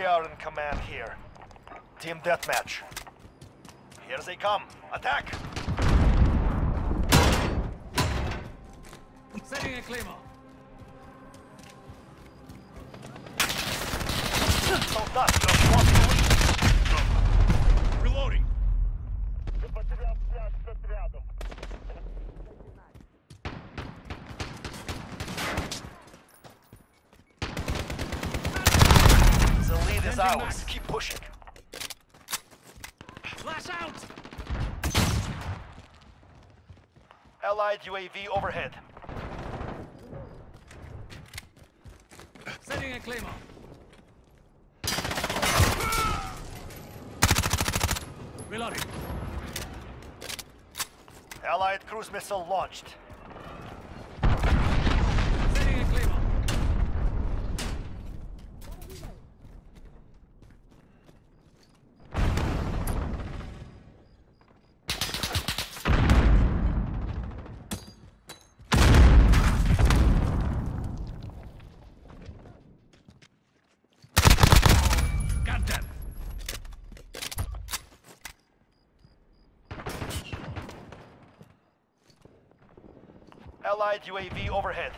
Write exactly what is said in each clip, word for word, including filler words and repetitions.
We are in command here. Team deathmatch. Here they come. Attack! Setting a claymore. Солдат, just walk away. Reloading. The lead is ours. Keep pushing. Flash out. Allied U A V overhead. Setting a claymore. Reloading. Allied cruise missile launched. Setting a claymore. Got them. Allied U A V overhead.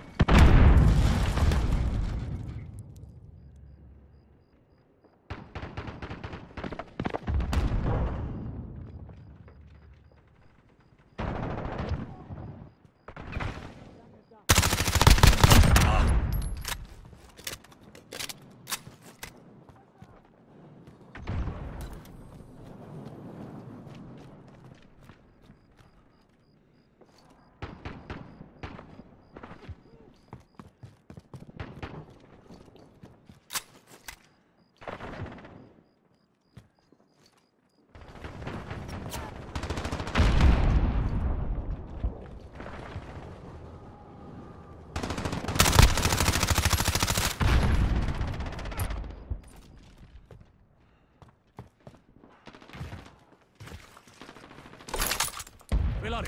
Reloading.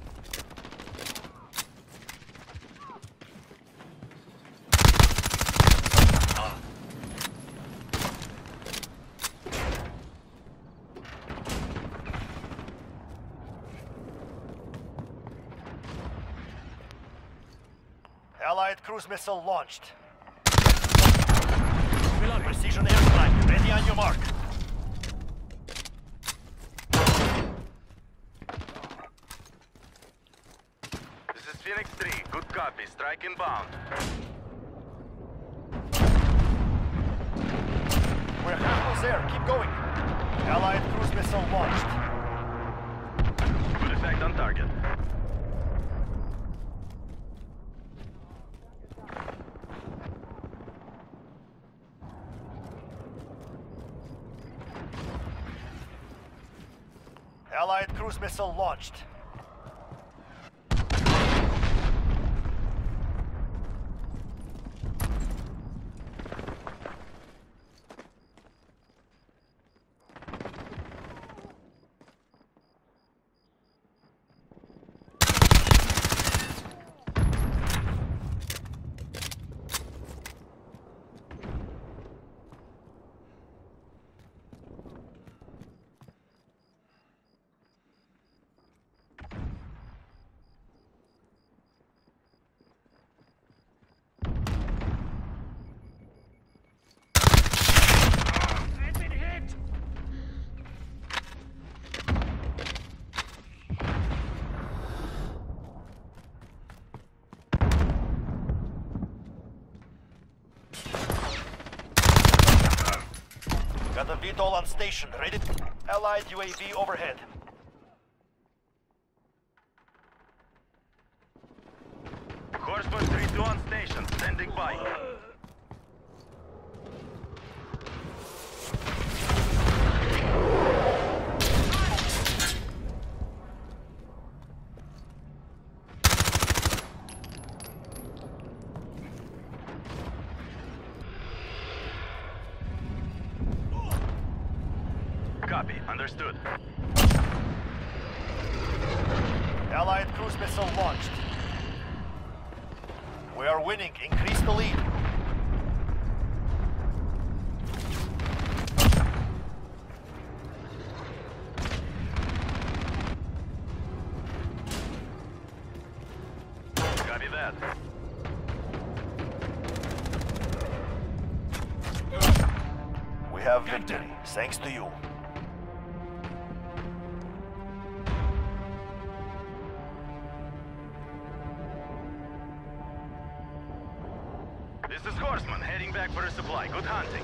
Allied cruise missile launched. Reloading. Precision airstrike. Ready on your mark. This is Phoenix three. Good copy. Strike inbound. We're halfway there. Keep going. Allied cruise missile launched. Good effect on target. Allied cruise missile launched. Got a V TOL on station, ready? Allied U A V overhead. Horseman three two on station. Standing by. Copy. Understood. Allied cruise missile launched. We are winning. Increase the lead. have victory, thanks to you. This is Horseman, heading back for a supply. Good hunting.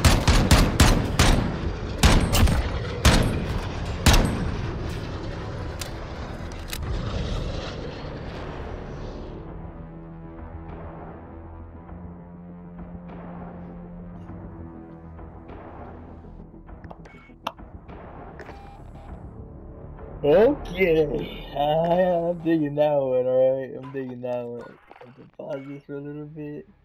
Okay, I'm digging that one, alright? I'm digging that one. I have to pause this for a little bit.